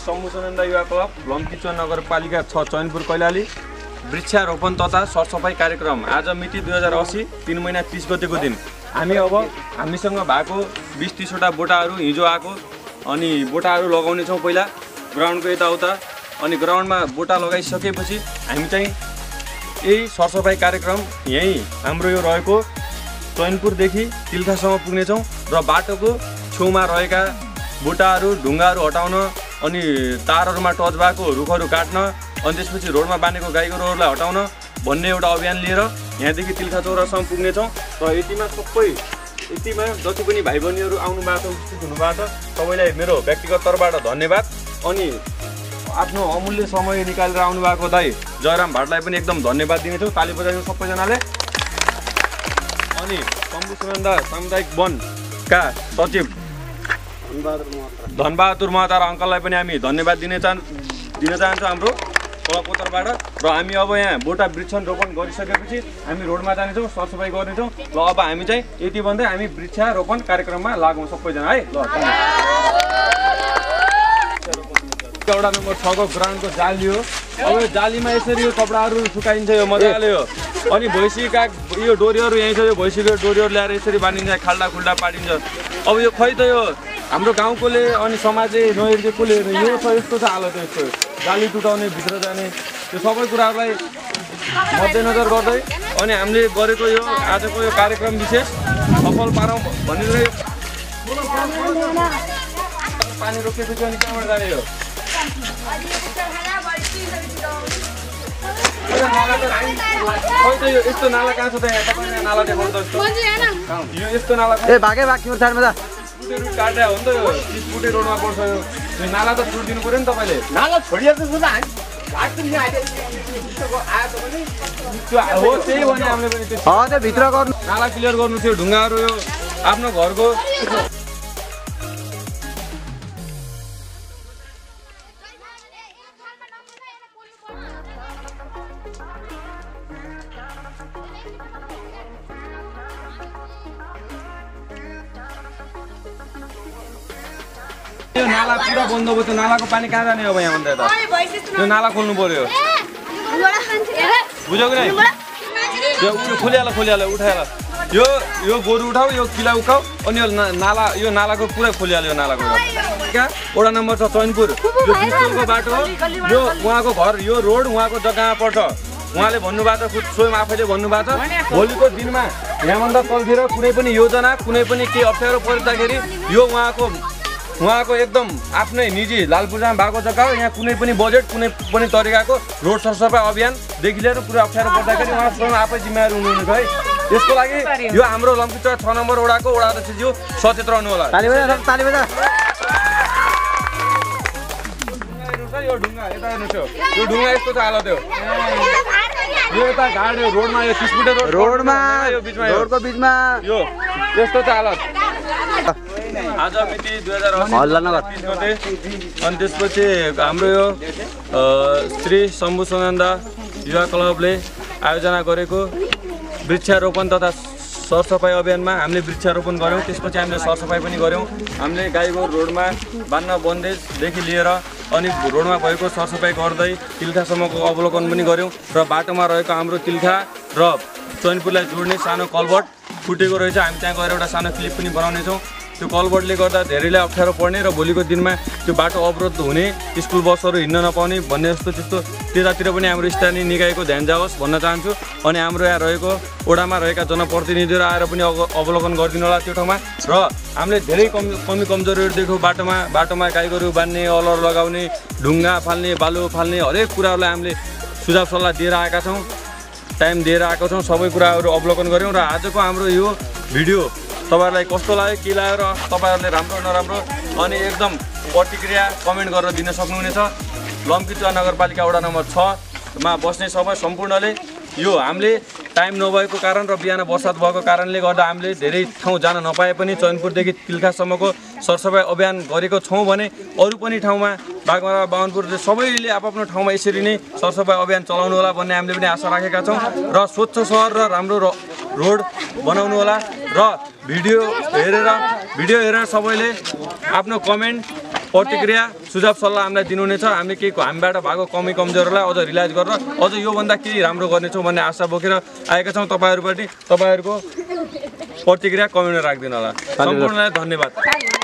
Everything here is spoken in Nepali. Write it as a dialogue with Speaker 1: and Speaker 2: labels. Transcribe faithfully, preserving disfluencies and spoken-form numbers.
Speaker 1: शम्भुसनन्द युवा क्लब लम्कीचुवा नगरपालिका छ चैनपुर कैलाली वृक्षारोपण तथा सरसफाई कार्यक्रम आज मिति दुई हजार असी तीन महिना तीस गतेको दिन हामी अब हामीसँग भएको बीस तीसवटा बोटाहरू हिजो आएको अनि बोटाहरू लगाउने छौँ पहिला ग्राउन्डको यताउता अनि ग्राउन्डमा बोटा लगाइसकेपछि हामी चाहिँ यही सरसफाई कार्यक्रम यही हाम्रो यो रहेको चैनपुरदेखि तिल्खासम्म पुग्नेछौँ र बाटोको छेउमा रहेका बोटाहरू ढुङ्गाहरू हटाउन अनि तारहरूमा टच भएको रुखहरू काट्न अनि त्यसपछि रोडमा बाँधेको गाईगोरुहरूलाई हटाउन भन्ने एउटा अभियान लिएर यहाँदेखि तिल्खा चौरासम्म पुग्नेछौँ र यतिमा सबै यतिमा जति पनि भाइ बहिनीहरू आउनु भएको छ उपस्थित हुनुभएको छ सबैलाई मेरो व्यक्तिगत तर्फबाट धन्यवाद अनि आफ्नो अमूल्य समय निकालेर आउनु भएको दाइ जयराम भाटलाई पनि एकदम धन्यवाद दिनेछौँ ताली बजाइदिनु सबैजनाले अनि शम्भुसनन्द सामुदायिक वनका सचिव धनबहादुर महता र अङ्कललाई पनि हामी धन्यवाद दिन चाह दिन चाहन्छौँ हाम्रो क्लबको तर्फबाट र हामी अब यहाँ बोटा वृक्षारोपण गरिसकेपछि हामी रोडमा जानेछौँ सरसफाइ गर्नेछौँ ल अब हामी चाहिँ यति भन्दै हामी वृक्षारोपण कार्यक्रममा लागौँ सबैजना है ल एउटा नम्बर छको ग्राउन्डको जाली हो अब यो जालीमा यसरी यो कपडाहरू सुकाइन्छ यो मजाले हो अनि भैँसीका यो डोरीहरू यहीँ छ यो भैँसीको डोरीहरू ल्याएर यसरी बाँधिन्छ खाल्डा खुल्डा पाडिन्छ अब यो खै त यो हाम्रो गाउँकोले अनि समाजले नहेरेकोले यो छ यस्तो छ हालत यस्तो जाली टुटाउने भित्र जाने त्यो सबै कुराहरूलाई मध्यनजर गर्दै अनि हामीले गरेको यो आजको यो कार्यक्रम विशेष सफल पारौँ भनेर पानी रोकेपछि अनि कहाँबाट जाने यो यस्तो नाला कहाँ छ त यहाँ तपाईँले नाला देखाउनु त यो यस्तो नाला ए भागे भाग तिम्रो साइडमा जा फुटे रुट काटेर हो नि त यो तिस फुटे रोडमा पर्छ यो नाला त छोडिदिनु पऱ्यो नि तपाईँले नाला छोडिएको छ हो त्यही भने हामीले पनि त्यो भित्र गर्नु नाला क्लियर गर्नु थियो ढुङ्गाहरू यो आफ्नो घरको यो नाला पुरा बन्द भयो त्यो नालाको पानी कहाँ जाने अब यहाँ भन्दा त त्यो नाला खोल्नु पर्यो बुझ्यौ कि यो खोलिहाल खोलिहाल उठाइहाल यो यो गोरु उठाऊ यो किला उठाऊ अनि यो नाला यो नालाको पुरै खोलिहाल यो नालाको क्या वडा नम्बर छ चैनपुर यो बिचको बाटो यो उहाँको घर यो रोड उहाँको जग्गामा पर्छ उहाँले भन्नुभएको छ स्वयं आफैले भन्नुभएको छ भोलिको दिनमा यहाँभन्दा तलतिर कुनै पनि योजना कुनै पनि केही अप्ठ्यारो पर्दाखेरि यो उहाँको उहाँको एकदम आफ्नै निजी लालपुजामा भएको जग्गा यहाँ कुनै पनि बजेट कुनै पनि तरिकाको रोड सरसफाइ अभियानदेखि लिएर पुरा अप्ठ्यारो पर्दाखेरि उहाँ स्वयं आफै जिम्मेवारी हुनुहुन्छ है यसको लागि यो हाम्रो लम्कीचुवा छ नम्बर वडाको वडा अध्यक्षज्यू सचेत रहनु होला यो ढुङ्गा यता हेर्नुहोस् यो ढुङ्गा यस्तो छ हालत हो यो यता घाट यो रोडमा यो तिस फुटे रोड रोडमा यो बिचमा रोडको बिचमा यो यस्तो छ हालत आज मिति दुई हजार तीस गते अनि त्यसपछि हाम्रो यो श्री शम्भुसनन्द युवा क्लबले आयोजना गरेको वृक्षारोपण तथा सरसफाइ अभियानमा हामीले वृक्षारोपण गऱ्यौँ त्यसपछि हामीले सरसफाइ पनि गऱ्यौँ हामीले गाईगोरु रोडमा बान्न बन्देजदेखि लिएर अनि रोडमा भएको सरसफाइ गर्दै तिल्खासम्मको अवलोकन पनि गऱ्यौँ र बाटोमा रहेको हाम्रो तिल्खा र चैनपुरलाई जोड्ने सानो कलभट फुटेको रहेछ हामी त्यहाँ गएर एउटा सानो क्लिप पनि बनाउनेछौँ त्यो कलभटले गर्दा धेरैलाई अप्ठ्यारो पर्ने र भोलिको दिनमा त्यो बाटो अवरोध हुने स्कुल बसहरू हिँड्न नपाउने भन्ने जस्तो त्यस्तो त्यतातिर पनि हाम्रो स्थानीय निकायको ध्यान जाओस् भन्न चाहन्छु अनि हाम्रो यहाँ रहेको वडामा रहेका जनप्रतिनिधिहरू आएर पनि अवलोकन गरिदिनु होला त्यो ठाउँमा र हामीले धेरै कम कमी कमजोरीहरू देख्यौँ बाटोमा बाटोमा गाईगोरु बान्ने अलर लगाउने ढुङ्गा फाल्ने बालु फाल्ने हरेक कुराहरूलाई हामीले सुझाव सल्लाह दिएर आएका छौँ टाइम दिएर आएको छौँ सबै कुराहरू अवलोकन गऱ्यौँ र आजको हाम्रो यो भिडियो तपाईहरुलाई कस्तो लाग्यो के लाग्यो र तपाईहरुले राम्रो नराम्रो अनि एकदम प्रतिक्रिया कमेन्ट गरेर दिन सक्नुहुनेछ। लम्कीचुवा नगरपालिका वडा नम्बर छ मा बस्ने सबै सम्पूर्णले यो हामीले टाइम नभएको कारण र बिहान बर्सात भएको कारणले गर्दा हामीले धेरै ठाउँ जान नपाए पनि चैनपुरदेखि तिल्खासम्मको सरसफाइ अभियान गरेको छौँ भने अरू पनि ठाउँमा बागमारा बाहुनपुर सबैले आफ्नो ठाउँमा यसरी नै सरसफाइ अभियान चलाउनु होला भन्ने हामीले पनि आशा राखेका छौँ र स्वच्छ सहर र राम्रो रोड बनाउनु होला र भिडियो हेरेर भिडियो हेरेर सबैले आफ्नो कमेन्ट प्रतिक्रिया सुझाव सल्लाह हामीलाई दिनुहुनेछ। हामीले के हामीबाट भएको कमी कमजोरलाई अझ रियलाइज गरेर अझ योभन्दा केही राम्रो गर्नेछौँ भन्ने आशा बोकेर आएका छौँ। तपाईँहरूपट्टि तपाईँहरूको प्रतिक्रिया कमी नराख्दिनु होला। सम्पूर्णलाई धन्यवाद।